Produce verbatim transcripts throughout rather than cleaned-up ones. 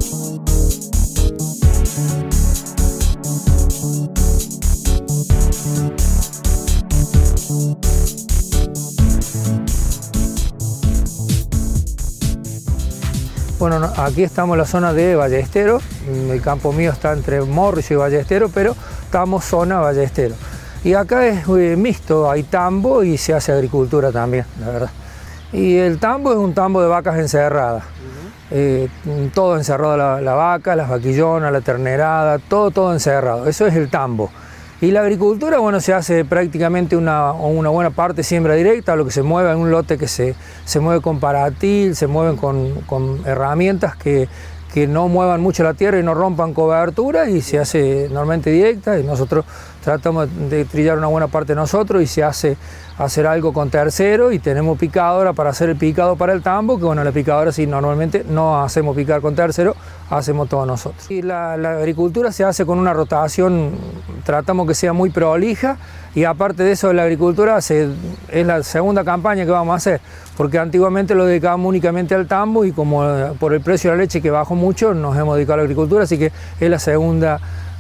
Bueno, aquí estamos en la zona de Ballestero, el campo mío está entre Morris y Ballestero, pero estamos zona Ballestero. Y acá es eh, mixto, hay tambo y se hace agricultura también, la verdad. Y el tambo es un tambo de vacas encerradas, uh-huh. eh, todo encerrado, la, la vaca, las vaquillonas, la ternerada, todo, todo encerrado, eso es el tambo. Y la agricultura, bueno, se hace prácticamente una, una buena parte siembra directa, lo que se mueve en un lote que se, se mueve con paratil, se mueven con, con herramientas que, que no muevan mucho la tierra y no rompan cobertura, y se hace normalmente directa, y nosotros tratamos de trillar una buena parte nosotros y se hace hacer algo con tercero, y tenemos picadora para hacer el picado para el tambo, que bueno, la picadora sí normalmente no hacemos picar con tercero, hacemos todo nosotros. Y la, la agricultura se hace con una rotación, tratamos que sea muy prolija, y aparte de eso la agricultura se, es la segunda campaña que vamos a hacer, porque antiguamente lo dedicábamos únicamente al tambo, y como por el precio de la leche que bajó mucho, nos hemos dedicado a la agricultura, así que es la segunda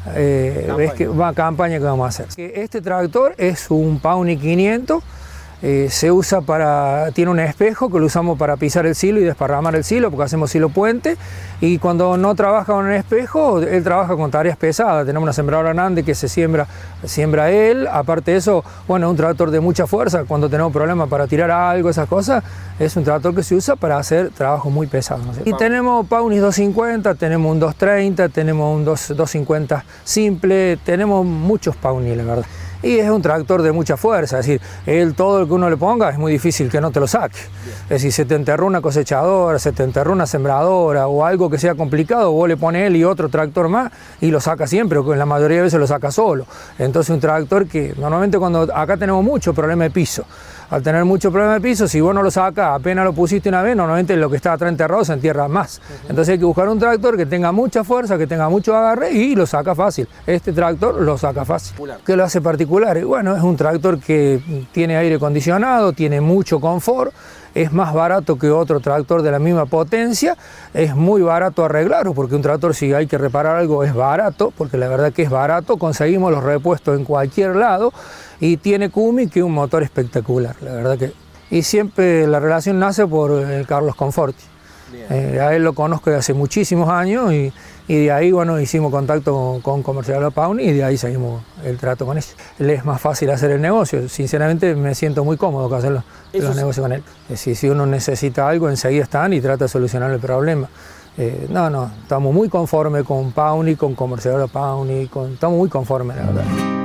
Eh, campaña. Que, va, campaña que vamos a hacer. Este tractor es un Pawny quinientos, eh, se usa para, tiene un espejo que lo usamos para pisar el silo y desparramar el silo, porque hacemos silo puente, y cuando no trabaja con el espejo, él trabaja con tareas pesadas. Tenemos una sembradora Nande que se siembra, siembra él, aparte de eso, bueno, es un tractor de mucha fuerza, cuando tenemos problemas para tirar algo, esas cosas, es un tractor que se usa para hacer trabajo muy pesado, ¿no? Y tenemos Pawny doscientos cincuenta, tenemos un doscientos treinta, tenemos un doscientos cincuenta simple, tenemos muchos Pawny, la verdad. Y es un tractor de mucha fuerza, es decir, él todo lo que uno le ponga es muy difícil que no te lo saque. Es decir, se te enterró una cosechadora, se te enterró una sembradora o algo que sea complicado, vos le pones él y otro tractor más y lo saca siempre, o la mayoría de veces lo saca solo. Entonces un tractor que normalmente cuando acá tenemos mucho problema de piso. Al tener mucho problema de piso, si vos no lo sacas, apenas lo pusiste una vez, normalmente lo que está atrás enterrado se entierra más. Uh-huh. Entonces hay que buscar un tractor que tenga mucha fuerza, que tenga mucho agarre y lo saca fácil. Este tractor lo saca fácil. ¿Qué lo hace particular? Bueno, es un tractor que tiene aire acondicionado, tiene mucho confort, es más barato que otro tractor de la misma potencia, es muy barato arreglarlo, porque un tractor si hay que reparar algo es barato, porque la verdad que es barato, conseguimos los repuestos en cualquier lado, y tiene Cumi, que es un motor espectacular, la verdad que... Y siempre la relación nace por el Carlos Conforti. Eh, a él lo conozco de hace muchísimos años, y, y de ahí, bueno, hicimos contacto con, con Comercial Pawny, y de ahí seguimos el trato con ellos. Le es más fácil hacer el negocio, sinceramente me siento muy cómodo con hacer los, los negocios con él. Es decir, si uno necesita algo, enseguida están y trata de solucionar el problema. Eh, no, no, estamos muy conformes con Pawny, con Comercial Pawny, con, estamos muy conformes, la verdad.